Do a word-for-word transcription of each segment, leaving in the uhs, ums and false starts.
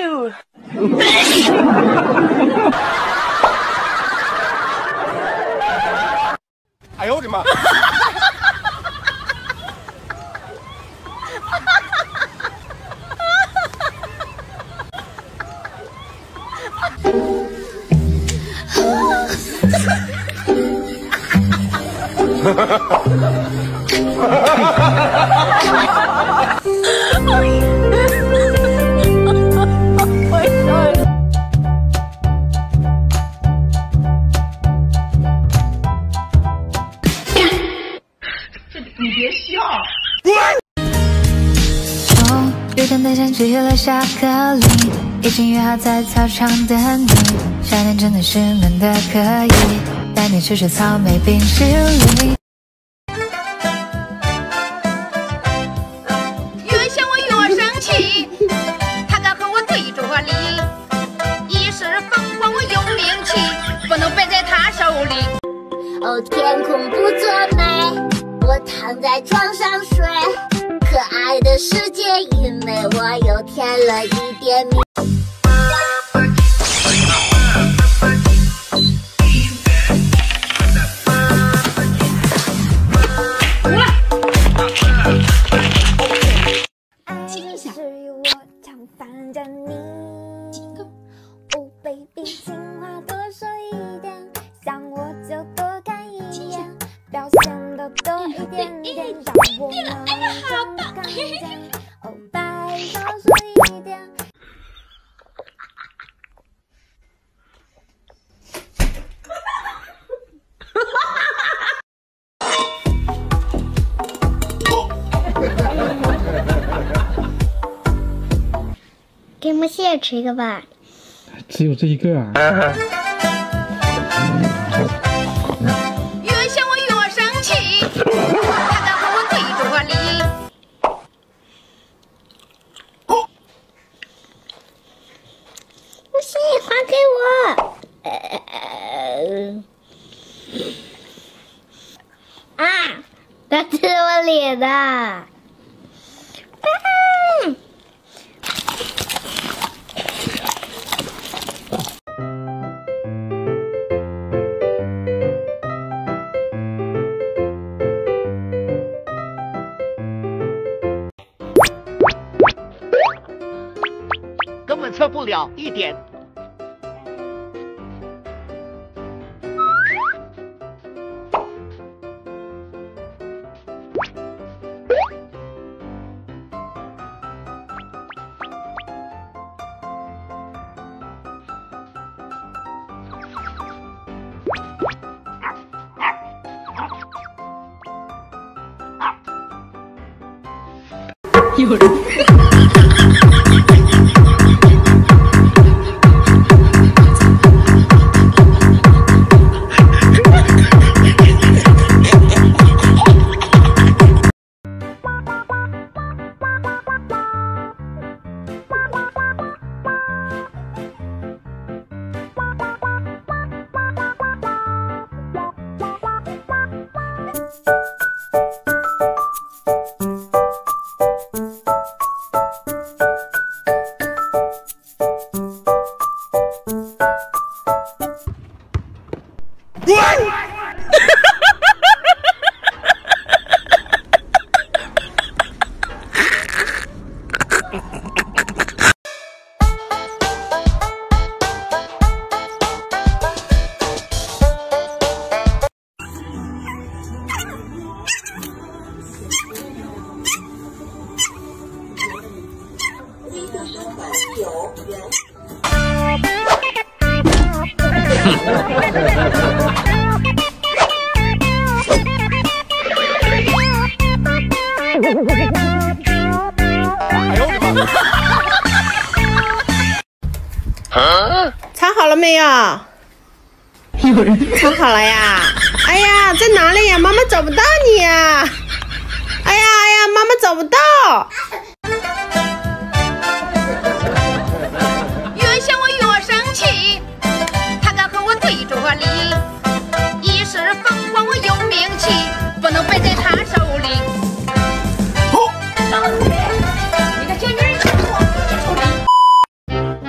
you。 哎呦我的妈！哈哈哈！ 你别笑。 终于等待上只有了巧克力，已经约好在操场等你。夏天真的是闷的可以，带你吃吃草莓冰淇淋。 越想我越生气，他敢和我对着理，一时风光我有名气，不能败在他手里。 哦，天空不作美。我躺在床上睡，可爱的世界，因为我又添了一点蜜。 亲一下。 我常烦着你。哦 ，baby， 情话多说一点，想我就多看一眼。表现的多一点点，让我能真看见。哦，拜托说一点。 给木屑吃一个吧。 只有这一个啊。 他敢和我对着理， 不行，还给我。呃、啊，他吃我脸的。啊根本测不了一点。 有人。 藏好了没有？有人藏好了呀！哎呀，在哪里呀？妈妈找不到你呀！哎呀哎呀，妈妈找不到。 越想我越生气，他敢和我对着理，一时风光我有名气，不能败在他手里。哦，你个小妮儿，我不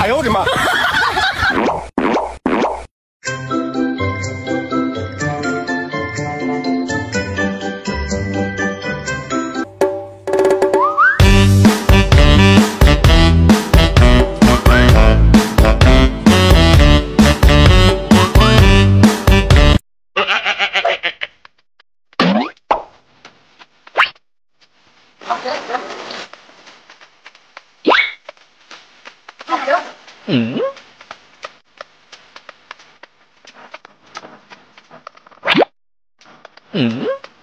哎呦我的妈！ 嗯？嗯？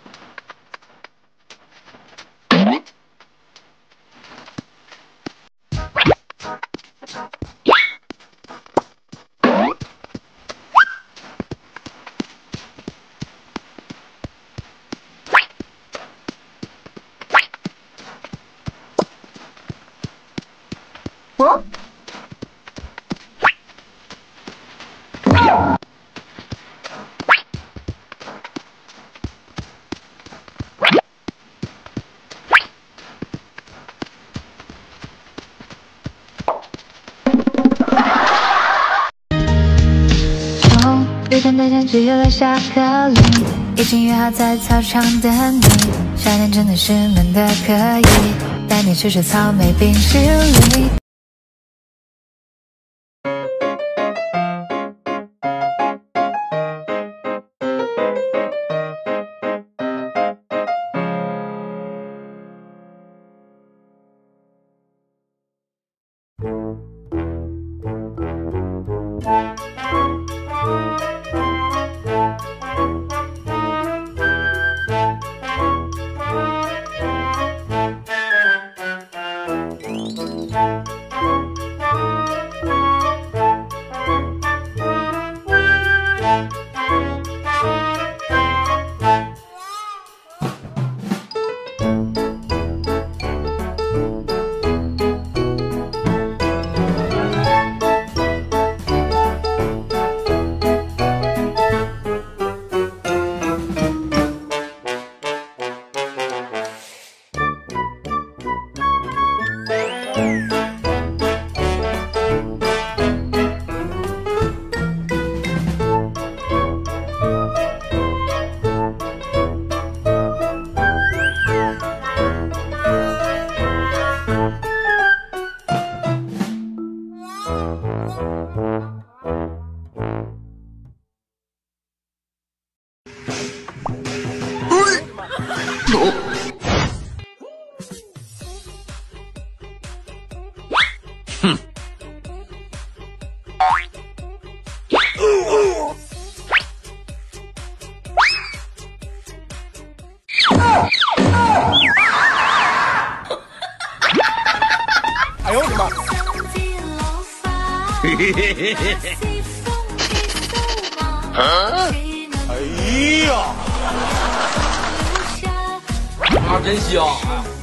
雨天带上只有了下课铃，已经约好在操场等你。夏天真的是闷得可以，带你吃吃草莓冰淇淋。 哼！ 哎呦我的妈！ 嘿嘿嘿嘿嘿嘿！啊！ 哎呀！ 啊，真香！哎呀。